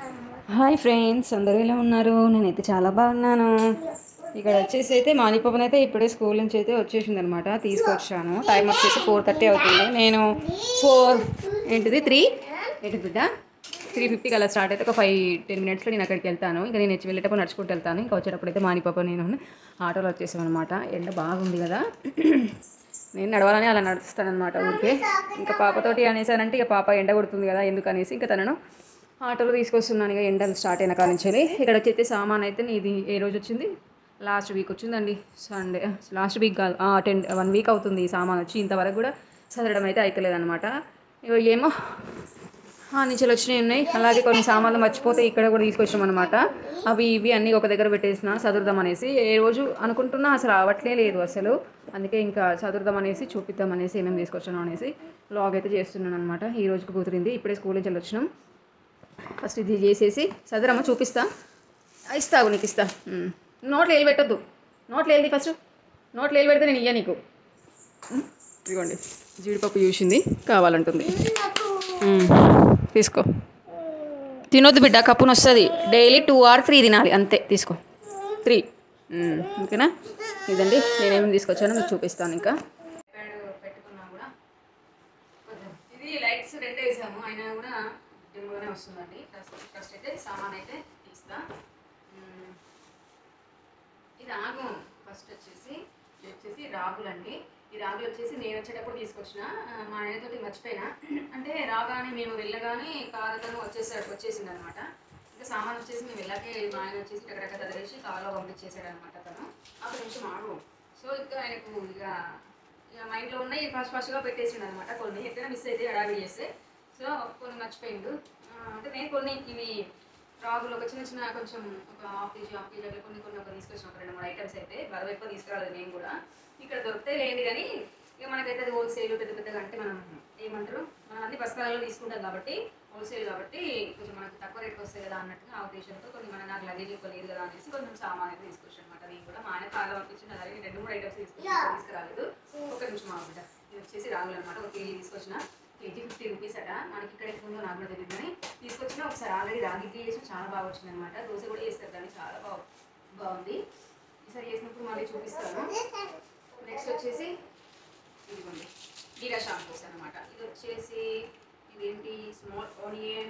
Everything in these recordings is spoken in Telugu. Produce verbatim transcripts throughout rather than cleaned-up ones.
హాయ్ ఫ్రెండ్స్, అందరూ ఎలా ఉన్నారు? నేనైతే చాలా బాగున్నాను. ఇక్కడ వచ్చేసి అయితే మానిపవన్ అయితే ఇప్పుడే స్కూల్ నుంచి అయితే వచ్చేసింది అనమాట. తీసుకొచ్చాను. టైం వచ్చేసి ఫోర్ థర్టీ అవుతుంది. నేను ఫోర్ ఏంటిది త్రీ ఏంటి బిడ్డ త్రీ ఫిఫ్టీకి అలా స్టార్ట్ అయితే ఒక ఫైవ్ టెన్ మినిట్స్లో నేను అక్కడికి వెళ్తాను. ఇంకా నేను వచ్చి వెళ్ళేటప్పుడు నడుచుకుంటూ వెళ్తాను. ఇంకా వచ్చేటప్పుడు అయితే మానిపాప నేను ఆటోలో వచ్చేసాం అనమాట. ఎండ బాగుంది కదా, నేను నడవాలని అలా నడుస్తానమాట ఊరికే. ఇంకా పాపతోటి అనేసానంటే ఇక పాప ఎండ కొడుతుంది కదా ఎందుకనేసి ఇంకా తనను ఆటోలో తీసుకొస్తున్నాను. ఇక ఎండలు స్టార్ట్ అయిన కాడ నుంచి ఇక్కడ వచ్చేసి సామాన్ అయితే ఇది ఏ రోజు వచ్చింది? లాస్ట్ వీక్ వచ్చిందండి. సండే లాస్ట్ వీక్ కాదు, టెన్ వన్ వీక్ అవుతుంది ఈ సామాన్ వచ్చి. ఇంతవరకు కూడా చదవడం అయితే అయితలేదు అనమాట. ఇవి ఏమో ఆ నుంచి వచ్చినాయి ఉన్నాయి. అలాగే కొన్ని సామాన్లు మర్చిపోతే ఇక్కడ కూడా తీసుకొచ్చాం అనమాట. అవి ఇవి అన్నీ ఒక దగ్గర పెట్టేసిన చదువుదాం అనేసి. ఏ రోజు అనుకుంటున్నా అసలు రావట్లే లేదు అసలు. అందుకే ఇంకా చదువుదాం అనేసి చూపిద్దాం అనేసి ఏమేమి తీసుకొచ్చాను అనేసి వ్లాగ్ అయితే చేస్తున్నాను అనమాట. ఈ రోజుకి కుదిరింది. ఇప్పుడే స్కూల్ నుంచి వచ్చినాం. ఫస్ట్ ఇది చేసేసి చదరమ్మ చూపిస్తా. ఇస్తావు నీకు ఇస్తా. నోట్లో ఏలు పెట్టద్దు. నోట్లో ఏది ఫస్ట్ నోట్లో ఏలు పెడితే నేను ఇయ్య నీకు. ఇదిగోండి జీడిపప్పు చూసింది కావాలంటుంది. తీసుకో. తినొద్దు బిడ్డ, కప్పును వస్తుంది. డైలీ టూ ఆర్ త్రీ తినాలి అంతే. తీసుకో త్రీ. ఓకేనా? ఇదండి నేనేమి తీసుకొచ్చానో మీకు చూపిస్తాను. ఇంకా పెట్టుకున్నా కూడా ఇది లైట్స్ రెండే వేసాము అయినా కూడా డిమ్గానే వస్తుందండి. ఫస్ట్ ఫస్ట్ అయితే సామాన్ అయితే తీస్తా. ఇది ఆగు. ఫస్ట్ వచ్చేసి ఇది వచ్చేసి రాగులండి. ఈ రాగులు వచ్చేసి నేను వచ్చేటప్పుడు తీసుకొచ్చిన. మా ఆయనతోటి మర్చిపోయినా. అంటే రాగానే మేము వెళ్ళగానే కారుతను వచ్చేసాడు వచ్చేసింది అనమాట. ఇంకా సామాన్ వచ్చేసి మేము వెళ్ళాకే మా ఆయన వచ్చేసి ఎక్కడెక్కడ తదిలేసి కారులో పంపించేసాడు అనమాట తను. అక్కడి నుంచి మాడు. సో ఇంకా ఆయనకు ఇక ఇక మా ఇంట్లో ఉన్నాయి ఫస్ట్ ఫస్ట్గా పెట్టేసిండు అనమాట. కొన్ని ఎక్కడ మిస్ అయితే అడావిడి చేస్తే సో కొన్ని మర్చిపోయిండు. అంటే నేను కొన్ని ఇవి రాగులు ఒక చిన్న చిన్న కొంచెం ఒక హాఫ్ కేజీ హాఫ్ కేజీ అట్లా కొన్ని కొన్ని ఒక తీసుకొచ్చిన ఒక రెండు మూడు ఐటమ్స్ అయితే బరువు ఎక్కువ తీసుకురాలేదు నేను కూడా. ఇక్కడ దొరికితే లేదు కానీ ఇక మనకైతే అది హోల్సేల్ పెద్ద పెద్దగా అంటే మనం ఏమంటారు మనం అన్ని బస్తాలలో తీసుకుంటాం కాబట్టి హోల్సేల్ కాబట్టి కొంచెం మనకు తక్కువ రేట్కి వస్తాయి కదా అన్నట్టుగా ఆ ఉద్దేశంతో కొన్ని మన నాకు లగేజ్ ఎక్కువ లేదు కదా అనేసి కొంచెం సామాన్ అయితే తీసుకొచ్చాను అనమాట. నేను కూడా మా ఆయన కాళ్ళు పంపించిన అలాగే రెండు మూడు ఐటమ్స్ తీసుకొచ్చి తీసుకురాలేదు. ఒక నిమిషం మా బిడ్డ. ఇది వచ్చేసి రాగులు అనమాట. ఒక కేజీ తీసుకొచ్చిన. కేజీ ఫిఫ్టీ రూపీస్ అట. మనకి ఇక్కడ ఎక్కువ ఉందో నాకు కూడా తెలియదు కానీ తీసుకొచ్చిన. ఒకసారి ఆల్రెడీ రాగి ఇడ్లీ చేసి చాలా బాగా వచ్చింది అనమాట. దోశ కూడా చేస్తారు కానీ చాలా బాగా బాగుంది. ఈసారి చేసినప్పుడు మళ్ళీ చూపిస్తాను. నెక్స్ట్ వచ్చేసి ఇదిగోండి జీరా షాంపూస్ అనమాట. ఇది వచ్చేసి ఇదేంటి స్మాల్ ఆనియన్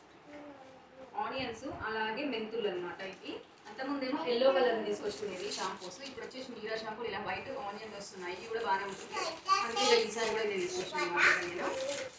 ఆనియన్స్ అలాగే మెంతులు అనమాట. ఇవి అంతకుముందేమో ఎల్లో కలర్ తీసుకొచ్చుకునేది షాంపూస్. ఇప్పుడు వచ్చేసి జీరా షాంపూలు ఇలా వైట్ ఆనియన్ వస్తున్నాయి. ఇవి కూడా బాగానే ఉంటుంది. అందుకే ఈసారి కూడా నేను తీసుకొచ్చాను అనమాట. నేను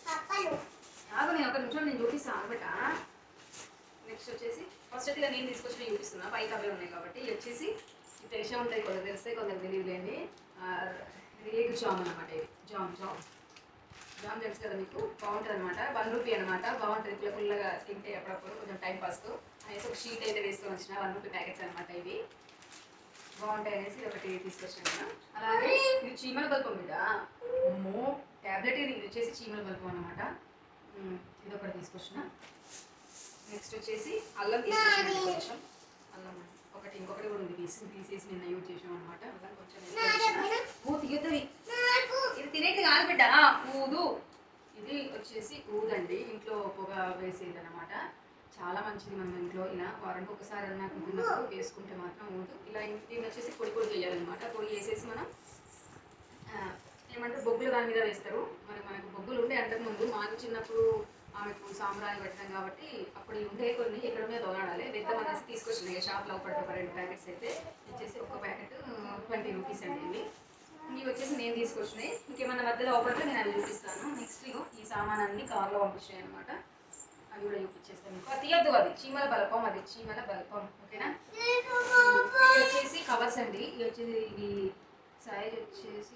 నాకు నేను ఒక నిమిషం నేను చూపిస్తాను అనమాట. నెక్స్ట్ వచ్చేసి ఫస్ట్ అయితే నేను తీసుకొచ్చిన చూపిస్తున్నా. పైకి అవే ఉన్నాయి కాబట్టి ఇవి వచ్చేసి తెలిసే ఉంటాయి, కొందరు తెలిస్తే కొందరు తెలియదులేండి. రేగు జామ్ అనమాట. ఇది జామ్ జామ్ జామ్ తెలుసు కదా మీకు. బాగుంటుంది అనమాట. వన్ రూపీ అనమాట. బాగుంటుంది. పుల్ల పుల్లగా తింటే అప్పుడప్పుడు కొంచెం టైం పాస్తో అనేసి ఒక షీట్ అయితే వేసుకొని వచ్చిన. వన్ రూపీ ప్యాకెట్స్ అనమాట. ఇవి బాగుంటాయి అనేసి ఒకటి తీసుకొచ్చాను. అలాగే ఇది చీమల బల్పం మీద అమ్మో ట్యాబ్లెట్. ఇది వచ్చేసి చీమల బల్పం అనమాట. ఇది ఒకటి తీసుకొచ్చిన. నెక్స్ట్ వచ్చేసి అల్లం తీసుకొచ్చిన. కొంచెం అల్లం ఒకటి ఇంకొకటి కూడా ఉంది తీసి తీసేసి నిన్న యూజ్ చేసాం అనమాట. అల్లం కొంచెం ఊ తీయద్దు. ఇది తినేది కాదు బిడ్డ, ఊదు. ఇది వచ్చేసి ఊదండి. ఇంట్లో పొగ వేసేది అనమాట. చాలా మంచిది. మనం ఇంట్లో ఇలా వారానికి ఒకసారి అన్నా కుదిరినప్పుడు వేసుకుంటే మాత్రం ఊదు. ఇలా దీన్ని వచ్చేసి పొడి పొడి చేయాలన్నమాట. పొడి చేసేసి మనం ఏమంటారు బొగ్గులు దాని మీద వేస్తారు. మరి మనకు బొగ్గులు ఉండే అంతకుముందు మాకు చిన్నప్పుడు ఆమెకు సాంబ్రాణి పెట్టడం కాబట్టి అప్పుడు ఉండే కొన్ని ఎక్కడ మీద తోలాడాలి వెళ్తాం అనేసి తీసుకొచ్చినాయి షాప్లో. ఒకటి ఒక రెండు ప్యాకెట్స్ అయితే వచ్చేసి ఒక ప్యాకెట్ ట్వంటీ రూపీస్ అండి. ఇవి ఇవి వచ్చేసి నేను తీసుకొచ్చినాయి. ఇంకేమన్నా మధ్యలో ఆఫర్లో నేను అవి చూపిస్తాను. నెక్స్ట్ ఇగో ఈ సామాన్ అన్ని కార్లో పంపించాయి అనమాట. అవి కూడా చూపించేస్తాను మీకు. అది తీయద్దు. అది చీమల బల్పం. అది చీమల బల్పం. ఓకేనా? ఇవి వచ్చేసి కవర్స్ అండి. ఇవి వచ్చేసి ఇవి సైజ్ వచ్చేసి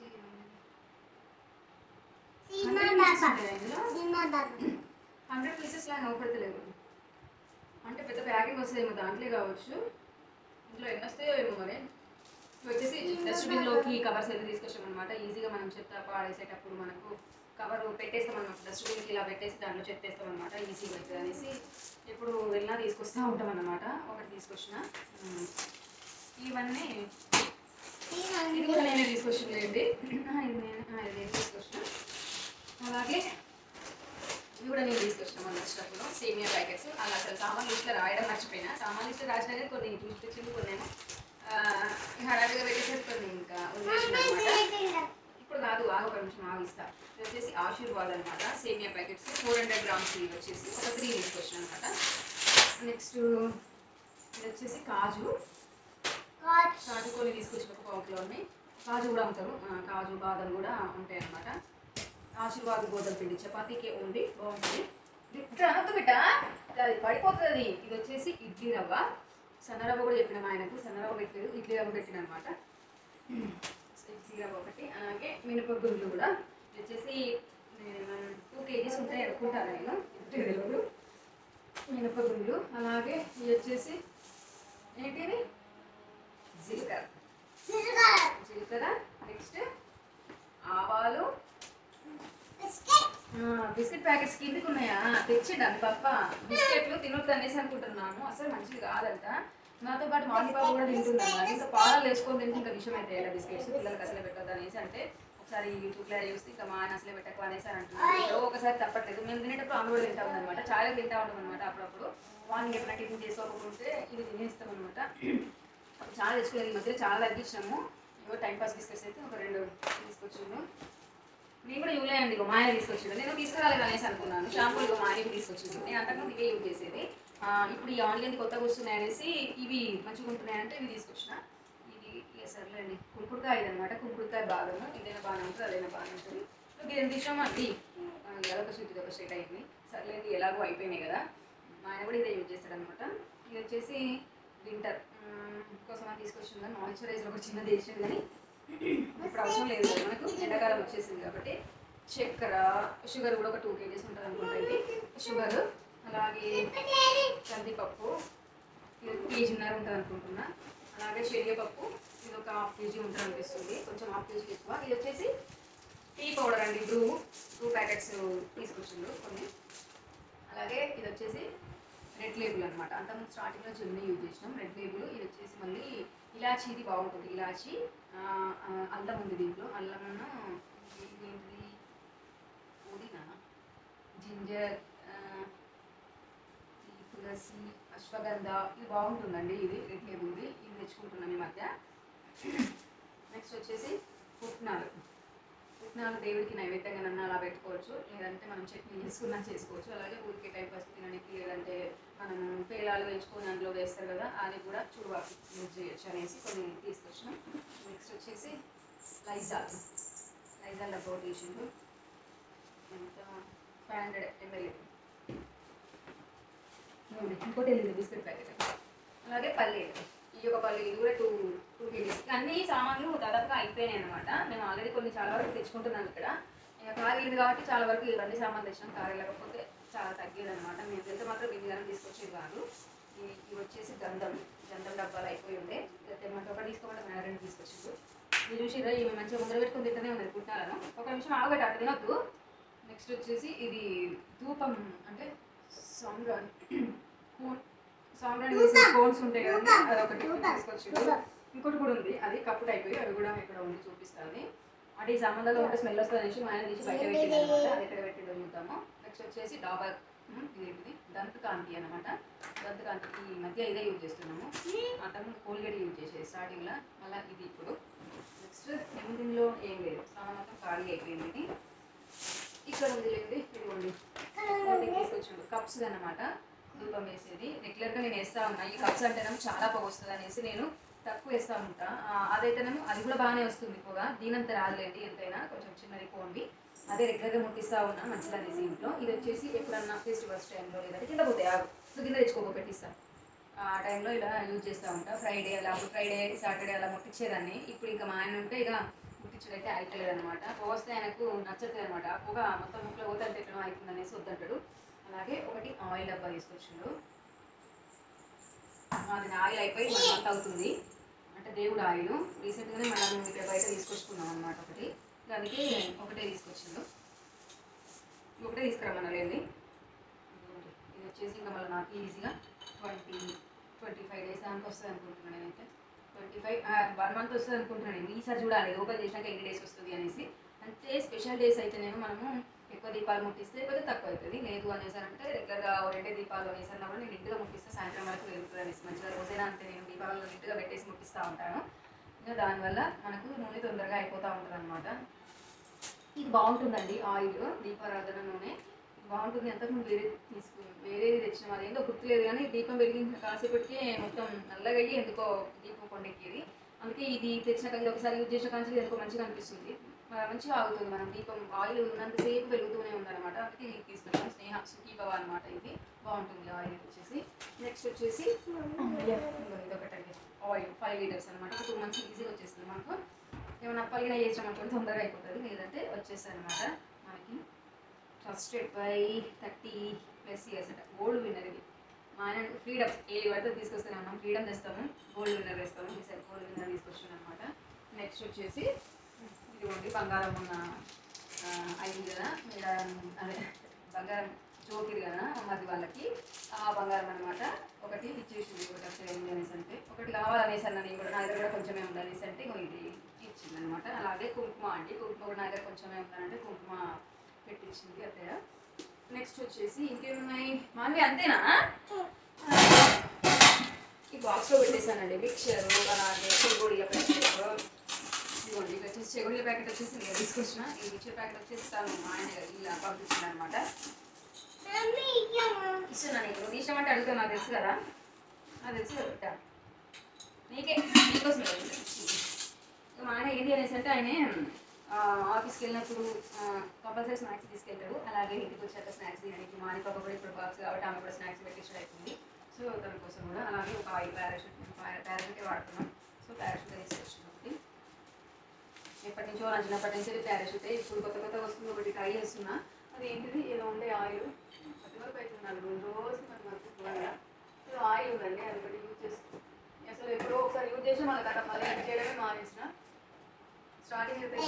హండ్రెడ్ పీసెస్ లాగా నవ్వుపడతలేదు. అంటే పెద్ద ప్యాకింగ్ వస్తుందేమో దాంట్లో కావచ్చు. ఇంట్లో ఎన్ని వస్తాయో ఏమో మరి. వచ్చేసి డస్ట్బిన్లోకి కవర్స్ అయితే తీసుకొచ్చామన్నమాట. ఈజీగా మనం చెత్త పాడేసేటప్పుడు మనకు కవర్ పెట్టేస్తామన్నమాట. డస్ట్బిన్కి ఇలా పెట్టేసి దాంట్లో చెత్త వేస్తామన్నమాట. ఈజీగా అవుతుంది అనేసి ఎప్పుడు వెళ్ళినా తీసుకొస్తూ ఉంటామన్నమాట. ఒకటి తీసుకొచ్చిన. ఇవన్నీ ఇది కూడా నేనే తీసుకొచ్చినండి. ఇది నేను ఇది నేను తీసుకొచ్చిన. అలాగే ఇవి కూడా నేను తీసుకొచ్చిన మన వచ్చినప్పుడు సేమియా ప్యాకెట్స్. అలా అసలు సామాన్ లిస్ట్లో రాయడం మర్చిపోయినా. సామాన్ లిస్ట్లో రాసినా కానీ కొన్ని చూపించింది, కొన్ని ఏమో హడావిడిగా పెట్టేసేది, కొన్ని ఇంకా వదిలేసిన అనమాట. ఇప్పుడు కాదు, ఆగు ఒక నిమిషం ఆగిస్తా. ఇది వచ్చేసి ఆశీర్వాద్ అనమాట సేమియా ప్యాకెట్స్, ఫోర్ హండ్రెడ్ గ్రామ్స్ ఇవి వచ్చేసి ఒక త్రీ తీసుకొచ్చిన అనమాట. నెక్స్ట్ ఇది వచ్చేసి కాజు కాజు కొన్ని తీసుకొచ్చిన ఒక పావు కిలో ఉన్నాయి. కాజు కూడా అమ్ముతారు, కాజు బాదం కూడా ఉంటాయి అన్నమాట. ఆశీర్వాద్ గోధుమ పిండి చపాతీకి ఉంది, బాగుంటుంది. అనొద్దు బిడ్డ, అది పడిపోతుంది. ఇది వచ్చేసి ఇడ్లీ రవ్వ, సన్న రవ్వ కూడా చెప్పిన ఆయనకు, సన్న రవ్వ పెట్టలేదు, ఇడ్లీ రవ్వ పెట్టిన అనమాట. ఇడ్లీ రవ్వ ఒకటి, అలాగే మినపగుండ్లు కూడా. ఇది వచ్చేసి టూ కేజీస్ ఉంటాయి అనుకుంటాను నేను, తెలియదు. మినపగుండ్లు, అలాగే ఇది వచ్చేసి ఏంటిది జీలకర్ర జీలకర్ర నెక్స్ట్ ఆవాలు. బిస్కెట్ ప్యాకెట్స్ కిందకి ఉన్నాయా, తెచ్చిండు అది పప్ప. బిస్కెట్లు తినొద్దు అనేసి అనుకుంటున్నాము, అసలు మంచిది కాదంట. నాతో పాటు మాది పాప కూడా తింటున్నాను. ఇంకా పాలు వేసుకొని తింటే ఇంకా విషయం అయితే ఇలా బిస్కెట్స్ పిల్లలకి అసలు పెట్టొద్దు అనేసి అంటే ఒకసారి యూట్యూబ్లో చూస్తే ఇంకా మా ఆయన అసలే పెట్టకు అనేసి అని అంటున్నాను. ఏదో ఒకసారి తప్పట్లేదు, మేము తినేటప్పుడు ఆమె కూడా తింటా ఉందన్నమాట. చాలా తింటా ఉంటాం అనమాట. అప్పుడప్పుడు మార్నింగ్ ఎప్పుడైనా టిఫిన్ చేసుకోకుంటే ఇది తినేస్తాం అనమాట. చాలా తెచ్చుకోలేదు, ఈ మధ్య చాలా తగ్గించినాము. ఇవో టైంపాస్ బిస్కెట్స్ అయితే ఒక రెండు తీసుకొచ్చాము. నేను కూడా ఇవ్వలే అండి, మా ఆయన తీసుకొచ్చిండు. నేను తీసుకురాలేదు అనేసి అనుకున్నాను. షాంపూలు ఇక మా ఆయనకి తీసుకొచ్చిండు. నేను అంతకుముందు ఇవే యూజ్ చేసేది. ఇప్పుడు ఈ ఆన్లైన్ కొత్తగా వస్తున్నాయి అనేసి ఇవి మంచిగా ఉంటున్నాయంటే ఇవి తీసుకొచ్చిన. ఇది ఇక సర్లేండి, కుంకుడుకాయ అనమాట. కుంకుడుకాయ బాదము, ఇదైనా బాగానే ఉంటుంది, అదైనా బాగానే ఉంటుంది. ఇది ఎంత ఇష్టమో అండి, అదొక స్వీట్ ఇదొక స్వీట్ అయింది. సర్లేండి, ఎలాగో అయిపోయినాయి కదా. మా ఆయన కూడా ఇదే యూజ్ చేస్తాడు అనమాట. ఇది వచ్చేసి వింటర్ కోసం అని తీసుకొచ్చింది. మాయిశ్చరైజర్ ఒక చిన్నది వేసింది, కానీ ఇప్పుడు అవసరం లేదు కదా మనకు, ఎండాకాలం వచ్చేసింది కాబట్టి. చక్కెర, షుగర్ కూడా ఒక టూ కేజీస్ ఉంటుంది అనుకుంటుంది. షుగర్, అలాగే కందిపప్పు ఇది కేజీన్నర ఉంటుంది అనుకుంటున్నా. అలాగే శనగపప్పు ఇది ఒక హాఫ్ కేజీ ఉంటుంది అనిపిస్తుంది, కొంచెం హాఫ్ కేజీ ఎక్కువ. ఇది వచ్చేసి టీ పౌడర్ అండి, బ్రూ టూ ప్యాకెట్స్ తీసుకొచ్చిండు కొన్ని. అలాగే ఇది వచ్చేసి రెడ్ లేబుల్ అనమాట. అంతకుముందు స్టార్టింగ్లో చిన్న యూజ్ చేసినాం రెడ్ లేబుల్. ఇది వచ్చేసి మళ్ళీ ఇలాచీ, ఇది బాగుంటుంది ఇలాచీ. అల్లం ఉంది దీంట్లో, అల్లమును ఏంటిది పుదీనా, జింజర్, తులసి, అశ్వగంధ, ఇది బాగుంటుందండి. ఇది రెడ్ లేబుల్ది, ఇది తెచ్చుకుంటున్నాం ఈ మధ్య. నెక్స్ట్ వచ్చేసి పుట్నాలు. పుట్నాలు దేవుడికి నైవేద్యంగా నన్ను అలా పెట్టుకోవచ్చు, లేదంటే మనం చట్నీ చేసుకున్నా చేసుకోవచ్చు. అలాగే ఊరికే టైం పాస్ తినడానికి, లేదంటే మనం పేలాలు వేసుకొని అందులో వేస్తారు కదా, అది కూడా చూడవాలి యూజ్ చేయొచ్చు అనేసి కొన్ని తీసుకొచ్చినాం. నెక్స్ట్ వచ్చేసి లైజాల్ లైజాల్ డబ్బా తీసిండు, ఎంత ఫైవ్ హండ్రెడ్ ఎంఎల్. ఇంకోటి వెళ్ళింది బిస్కెట్ ప్యాకెట్. అలాగే పల్లీలు, ఈ యొక్క పల్లీలు ఇది కూడా టూ టూ కేజీస్. అన్ని సామాన్లు దాదాపుగా అయిపోయినాయి అనమాట. మేము ఆల్రెడీ కొన్ని చాలా వరకు తెచ్చుకుంటున్నాం ఇక్కడ. ఇక కారు వెళ్ళింది కాబట్టి చాలా వరకు ఇవన్నీ సామాన్లు తెచ్చినాం. కారు వెళ్ళకపోతే చాలా తగ్గేది అనమాట. మేము ఎంత మాత్రం బియ్యాన్ని తీసుకొచ్చేది కాదు. ఇవి వచ్చేసి గంధం గంధం డబ్బాలు అయిపోయి ఉండే, తెమ్మంటే ఒకటి తీసుకోమంటే మన రెండు తీసుకొచ్చిండు. ఇది చూసి ఇవి మంచిగా ముందర పెట్టుకుని తింటూనే ఉన్నది పుట్టాలను. ఒక నిమిషం ఆగబెట్టి అట్లా తినొద్దు. నెక్స్ట్ వచ్చేసి ఇది ధూపం అంటే సాంబ్రాణి సాంబ్రాణి వేసే కోన్స్ ఉంటాయి కదండి, అదొకటి తీసుకొచ్చిండు. ఇంకోటి కూడా ఉంది, అది కప్పుడు అయిపోయి, అది కూడా ఇక్కడ ఉంది చూపిస్తుంది. అంటే ఈ సంబంధంలో ఉంటే స్మెల్ వస్తుంది అనేసి మా ఆయన తీసి బయట పెట్టింది అనమాట. అది ఎక్కడ పెట్టిందో చూద్దాము. నెక్స్ట్ వచ్చేసి డాబర్, ఇదేంటిది దంతకాంతి అనమాట. దంతకాంతికి ఈ మధ్య ఇదే యూజ్ చేస్తున్నాము. అంతకుముందు కోల్గేట్ యూజ్ చేసేది స్టార్టింగ్లో, మళ్ళీ ఇది ఇప్పుడు. నెక్స్ట్ దీనిలో ఏం లేదు, సామాన్ మొత్తం ఖాళీ అయిపోయింది. ఇది ఇక్కడ ఉంది లేండి, ఇదిగోండి తీసుకొచ్చిండు కప్స్ అనమాట. ధూపం వేసేది రెగ్యులర్గా నేను వేస్తూ ఉన్నా. ఈ కప్స్ అంటేనేమో చాలా పొగ వస్తుంది అనేసి నేను తక్కువ వేస్తూ ఉంటా. అదైతేనేమో అది కూడా బాగానే వస్తుంది పొగ, దీనంత రాదులేండి, ఎంతైనా కొంచెం చిన్నది పోండి. అదే రెగ్యులర్గా ముట్టిస్తూ ఉన్నా మంచిది అనేసి ఇంట్లో. ఇది వచ్చేసి ఎప్పుడన్నా ఫెస్టివల్స్ టైంలో లేదంటే కింద పోతాయి, ఆగు కింద తెచ్చుకోక పెట్టిస్తాను. ఆ టైంలో ఇలా యూజ్ చేస్తూ ఉంటా. ఫ్రైడే అలా, ఫ్రైడే సాటర్డే అలా ముట్టించేదాన్ని. ఇప్పుడు ఇంకా మా ఆయన ఉంటే ఇక ముట్టించడం అయితే అయితలేదు అనమాట. పొగ వస్తే ఆయనకు నచ్చట్లేదు అనమాట. ఆ పొగ మొత్తం ముక్కలు పోతే అంటే ఎక్కడో అవుతుంది అనేసి వద్దంటాడు. అలాగే ఒకటి ఆయిల్ డబ్బా తీసుకొచ్చిండు. అది ఆయిల్ అయిపోయి వన్ మంత్ అవుతుంది, అంటే దేవుడు ఆయిల్. రీసెంట్గానే మనం ఇక్కడ బయట తీసుకొచ్చుకున్నాం అనమాట ఒకటి, దానికి ఒకటే తీసుకొచ్చిండు. ఒకటే తీసుకురమ్మన్నాలేండి. ఇది వచ్చేసి ఇంకా మళ్ళీ నాకు ఈజీగా ట్వంటీ ట్వంటీ ఫైవ్ డేస్ దానికి వస్తుంది అనుకుంటున్నాను నేనైతే. ట్వంటీ ఫైవ్ వన్ మంత్ వస్తుంది అనుకుంటున్నాను నేను. ఈసారి చూడాలి ఓపెన్ చేసినాక ఎన్ని డేస్ వస్తుంది అనేసి. అంటే స్పెషల్ డేస్ అయితేనేమో మనము ఎక్కువ దీపాలు ముట్టిస్తే లేకపోతే తక్కువ అవుతుంది. లేదు అనేసారంటే రెగ్యులర్గా రెండే దీపాలు అనేసన్నా కూడా నేను ఇంటిగా ముట్టిస్తే సాయంత్రం వరకు వెళ్తుంది అనేసి మంచిగా రోజైనా అంతే నేను దీపాలలో నీట్గా పెట్టేసి ముట్టిస్తూ ఉంటాను. ఇంకా దానివల్ల మనకు నూనె తొందరగా అయిపోతూ ఉంటుంది అనమాట. ఇది బాగుంటుందండి ఆయిల్, దీపారాధన నూనె బాగుంటుంది. అంతకుముందు వేరే తీసుకు వేరేది తెచ్చినాం, అదేందో గుర్తులేదు కానీ దీపం వెలిగించిన కాసేపటికే మొత్తం నల్లగా అయ్యి ఎందుకో దీపం కొండెక్కేది. అందుకే ఇది తెచ్చిన ఇది ఒకసారి యూజ్ చేసిన కానీ ఎందుకో మంచిగా అనిపిస్తుంది, మంచిగా ఆగుతుంది. మనం దీపం ఆయిల్ ఉన్నంతసేపు వెలుగుతూనే ఉందన్నమాట. అందుకే ఇది తీసుకున్నాను. స్నేహ సుఖీభవ అనమాట. ఇది బాగుంటుంది ఆయిల్ వచ్చేసి. నెక్స్ట్ వచ్చేసి ఇదొకటండి ఆయిల్ ఫైవ్ లీటర్స్ అనమాట. టూ మంత్స్ ఈజీగా వచ్చేస్తుంది మనకు. ఏమైనా అప్పలిగిన చేసాం అనుకోండి తొందరగా అయిపోతుంది, లేదంటే వచ్చేస్తుంది అనమాట మనకి. Trusted by thirty plus years అట. గోల్డ్ విన్నర్ ఇది. మా ఆయన ఫ్రీడమ్ ఏ పడితే తీసుకొస్తూనే ఉన్నాం. ఫ్రీడమ్ తెస్తాము, గోల్డ్ విన్నర్ వేస్తాము. ఈసారి గోల్డ్ విన్నర్ తీసుకొచ్చాను అనమాట. నెక్స్ట్ వచ్చేసి ఇదిగోండి బంగారం ఉన్న అయింది కదా, అదే బంగారం జోకిది కదా మరి వాళ్ళకి ఆ బంగారం అనమాట. ఒకటి ఇచ్చేసింది, ఒకటి వచ్చేది అనేసి అంటే ఒకటి కావాలనేసి అన్న నేను కూడా నా దగ్గర కూడా కొంచెమే ఉందనేసి అంటే ఇది ఇచ్చింది అనమాట. అలాగే కుంకుమ అండి, కుంకుమ కూడా నా దగ్గర కొంచెమే ఉందనంటే కుంకుమ పెట్టించింది అత్తయ్య. నెక్స్ట్ వచ్చేసి ఇంకేమున్నాయి మావి అంతేనా. ఈ బాక్స్లో పెట్టేశానండి మిక్చర్, అలాగే చెగోడీల ప్యాకెట్. ఇదిగోండి ఇది వచ్చేసి చెగోడీల ప్యాకెట్ వచ్చేసి నేను తీసుకొచ్చిన. ఈ మిక్చర్ ప్యాకెట్ వచ్చేసి తను మా ఆయన ఇలా పంపించింది అనమాట. ఇస్తున్నా నీకు, నువ్వు ఇష్టం అంటే అడుగుతావు, నాకు తెలుసు కదా, నాకు తెలుసు కదా బిడ్డ, నీకే నీకోసం. మా ఆయన ఏంటి అనేసి అంటే ఆయన ఆఫీస్కి వెళ్ళినప్పుడు కంపల్సరీ స్నాక్స్ తీసుకెళ్తాడు. అలాగే ఇంటికి వచ్చాక స్నాక్స్ తినడానికి మా ఆయన పాప కూడా ఇప్పుడు బాక్స్ కాబట్టి ఆమె కూడా స్నాక్స్ పెట్టించడం అవుతుంది. సో దాని కోసం కూడా అలాగే ఒక ఆయిల్ పారాషూట్ పారాషూటే వాడుతున్నాం. సో పారాషూట్ తీసుకొచ్చిన ఒకటి. ఎప్పటి నుంచో నచ్చినప్పటి నుంచి పారాషూటే. ఇప్పుడు కొత్త కొత్త వస్తుంది ఒకటి ట్రై చేస్తున్నా. అది ఏంటిది ఏదో ఉండే ఆయిల్ ప్రతి వరకు అవుతున్నాను రెండు రోజు మరి మర్చిపోయాను. సో ఆయిల్ ఉందండి, అది ఒకటి యూజ్ చేస్తుంది. అసలు ఎప్పుడో ఒకసారి యూజ్ చేసి మళ్ళీ కట్ట మళ్ళీ యూజ్ చేయడమే మానేసిన. స్టార్టింగ్ అయితే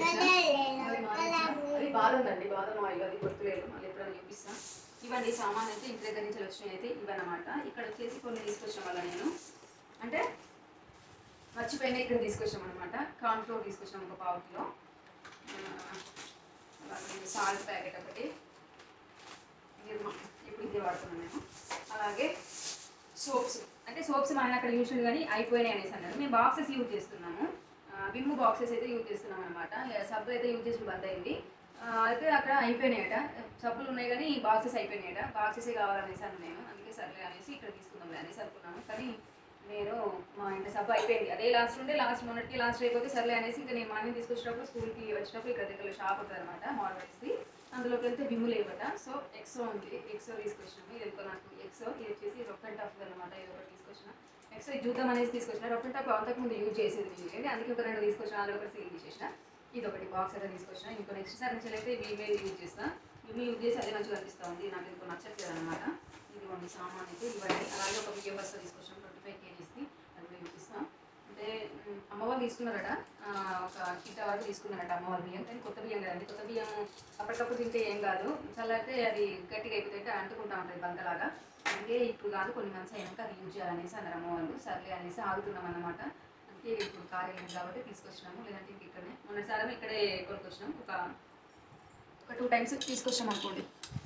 అది బాదం ఉందండి, బాదం ఆయిల్, అది గుర్తులేదు, మళ్ళీ ఎప్పుడైనా చూపిస్తాను. ఇవన్నీ సామాన్ అయితే ఇంటి దగ్గర నుంచి వచ్చినాయి అయితే ఇవన్నమాట. ఇక్కడ వచ్చేసి కొన్ని తీసుకొచ్చాం వల్ల నేను అంటే మర్చిపోయినా ఇక్కడ తీసుకొచ్చాం అనమాట. కార్న్ ఫ్లోర్ తీసుకొచ్చాం ఒక పావు కిలో. అలాగే సాల్ట్ ప్యాకెట్ ఒకటి, ఇప్పుడు ఇది వాడుతున్నాను నేను. అలాగే సోప్స్, అంటే సోప్స్ మన అక్కడ యూజ్ కానీ అయిపోయినాయి అనేసి అన్నారు. మేము బాక్సెస్ యూజ్ చేస్తున్నాము, విమ్ బాక్సెస్ అయితే యూజ్ చేస్తున్నాం అనమాట. సబ్బు అయితే యూజ్ చేసి బంద్ అయింది. అయితే అక్కడ అయిపోయినాయట, సబ్బులు ఉన్నాయి కానీ బాక్సెస్ అయిపోయినాయట. బాక్సెసే కావాలనేసి అన్న నేను. అందుకే సర్లే అనేసి ఇక్కడ తీసుకుందాం అనేసి అనుకున్నాను. కానీ నేను మా ఇంటి సబ్బు అయిపోయింది, అదే లాస్ట్ ఉండే లాస్ట్ మొన్నటికి లాస్ట్ అయిపోతే సర్లే అనేసి ఇంకా నేను మార్నింగ్ తీసుకొచ్చినప్పుడు స్కూల్కి వచ్చినప్పుడు ఇక్కడ దగ్గర షాప్ ఉంటుంది అనమాట మోడల్స్ది. అందులోకి వెళ్తే విమ్ము లేవట. సో ఎక్సో ఉంది, ఎక్సో తీసుకొచ్చినాము. ఇది ఎందుకో నాకు ఎక్సో, ఇది వచ్చేసి రొఫ్ అండ్ టఫ్ అనమాట. ఇది ఒకటి తీసుకొచ్చిన. ఎక్సో ఇది చూద్దాం అనేసి తీసుకొచ్చిన. రొఫ్ అండ్ టఫ్ అంతకుముందు యూజ్ చేసేది నేను, అందుకే ఒక రెండు తీసుకొచ్చిన, అందులో ఒకటి సీల్ తీసేసిన. ఇది ఒకటి బాక్స్ అయితే తీసుకొచ్చిన. ఇంకో నెక్స్ట్ సార్ నుంచి అయితే విమే యూజ్ చేస్తాను. విమ్ యూజ్ చేసి అదే మంచిగా అనిపిస్తూ ఉంది, నాకు ఇంకో నచ్చట్లేదు అనమాట. ఇదిగోండి సామాన్ అయితే ఇవన్నీ. అలాగే ఒక బియ్యం బస్తా తీసుకొచ్చాను ట్వంటీ ఫైవ్ కేజీస్కి, అది కూడా చూపిస్తాం. అంటే అమ్మవాళ్ళు తీసుకున్నారట, ఒక కింట వరకు తీసుకున్నారట అమ్మవారి బియ్యం. కానీ కొత్త బియ్యం కదండి, కొత్త బియ్యం అప్పటికప్పుడు తింటే ఏం కాదు, చల్లారితే అది గట్టిగా అయిపోతే అంటుకుంటా ఉంటుంది బంకలాగా. అందుకే ఇప్పుడు కాదు కొన్ని మంత్స్ అయినాక అది యూజ్ చేయాలనేసి అన్నారు అమ్మవాళ్ళు. సర్లే అనేసి ఆగుతున్నాం అన్నమాట. అందుకే ఇప్పుడు కార్యాలయం కాబట్టి తీసుకొచ్చినాము, లేదంటే ఇంక ఇక్కడనే మొన్నసారి ఇక్కడే కొనుక్కొచ్చినాం. ఒక ఒక టూ టైమ్స్ తీసుకొచ్చాం అనుకోండి.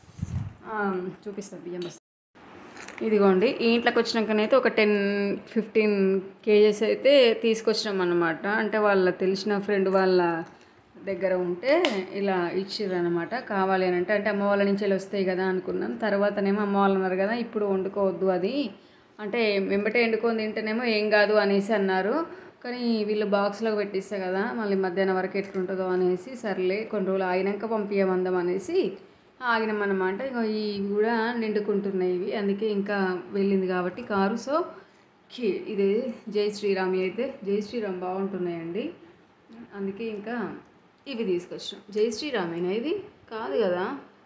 చూపిస్తాను బియ్యం బస్. ఇదిగోండి ఈ ఇంట్లోకి వచ్చినాకనైతే ఒక టెన్ ఫిఫ్టీన్ కేజెస్ అయితే తీసుకొచ్చినాం అన్నమాట. అంటే వాళ్ళ తెలిసిన ఫ్రెండ్ వాళ్ళ దగ్గర ఉంటే ఇలా ఇచ్చిర్రు అనమాట. కావాలి అని అంటే అంటే అమ్మ వాళ్ళ నుంచి వెళ్ళి వస్తాయి కదా అనుకున్నాం. తర్వాతనేమో అమ్మ వాళ్ళు అన్నారు కదా ఇప్పుడు వండుకోవద్దు అది, అంటే వెంబటే వండుకొని తింటేనేమో ఏం కాదు అనేసి అన్నారు. కానీ వీళ్ళు బాక్స్లో పెట్టిస్తే కదా మళ్ళీ మధ్యాహ్నం వరకు ఎట్లుంటుందో అనేసి సర్లే కొన్ని రోజులు ఆగినాక పంపించమందాం అనేసి ఆగినామన్నమాట. ఇక ఇవి కూడా నిండుకుంటున్నాయి ఇవి, అందుకే ఇంకా వెళ్ళింది కాబట్టి కారు. సో ఇది జై శ్రీరామ్ అయితే జై శ్రీరామ్ బాగుంటున్నాయండి, అందుకే ఇంకా ఇవి తీసుకొచ్చాం. జై శ్రీరామేనా ఇది? కాదు కదా,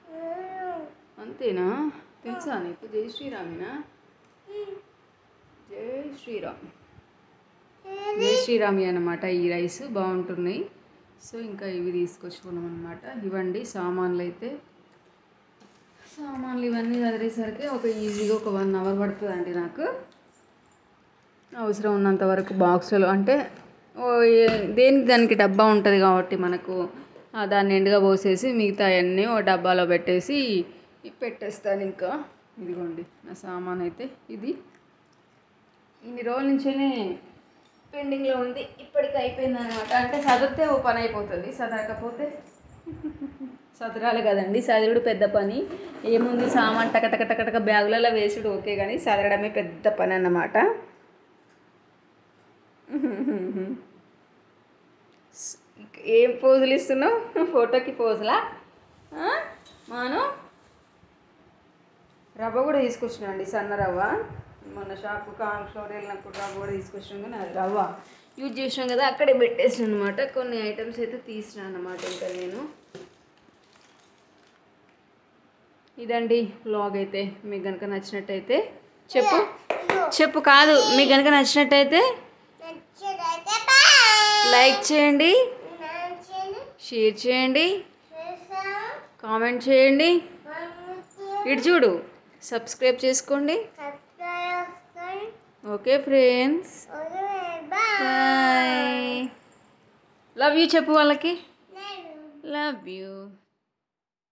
అంతేనా? తెలుసా నీకు జై శ్రీరామేనా? జై శ్రీరామ్, జై శ్రీరామి అన్నమాట. ఈ రైస్ బాగుంటున్నాయి. సో ఇంకా ఇవి తీసుకొచ్చుకున్నాం అనమాట. ఇవ్వండి సామాన్లు అయితే. సామాన్లు ఇవన్నీ చదివేసరికి ఒక ఈజీగా ఒక వన్ అవర్ పడుతుందండి నాకు. అవసరం ఉన్నంత వరకు బాక్సులు అంటే దేనికి దానికి డబ్బా ఉంటుంది కాబట్టి మనకు దాన్ని నిండుగా పోసేసి మిగతా అన్నీ ఓ డబ్బాలో పెట్టేసి పెట్టేస్తాను. ఇంకా ఇదిగోండి నా సామాన్ అయితే ఇది ఇన్ని రోజుల నుంచే పెండింగ్లో ఉంది, ఇప్పటికి అయిపోయింది అనమాట. అంటే చదివితే ఓ పని అయిపోతుంది, చదవకపోతే చదరాలి కదండి. చదువుడు పెద్ద పని. ఏముంది సామాన్ టక టక టక టక బ్యాగులలో వేసుడు ఓకే, కానీ చదవడమే పెద్ద పని అన్నమాట. ఏం పోజులు ఇస్తున్నావు? ఫోటోకి పోజులా? మాను రవ్వ కూడా తీసుకొచ్చినా అండి, సన్న రవ్వ. మొన్న షాపు కాన్ ఫ్లోర్ వెళ్ళినప్పుడు రవ్వ కూడా తీసుకొచ్చినాం, కానీ అది రవ్వ యూజ్ చేసినాం కదా అక్కడే పెట్టేసాను అనమాట. కొన్ని ఐటమ్స్ అయితే తీసినా అన్నమాట. ఇంకా నేను ఇదండి వ్లాగ్. అయితే మీకు కనుక నచ్చినట్టయితే చెప్పు చెప్పు కాదు మీకు కనుక నచ్చినట్టయితే లైక్ చేయండి, షేర్ చేయండి, కామెంట్ చేయండి, ఇటు చూడు సబ్స్క్రైబ్ చేసుకోండి. Okay friends, bye. Love you చెప్పు వాళ్ళకి. Love you.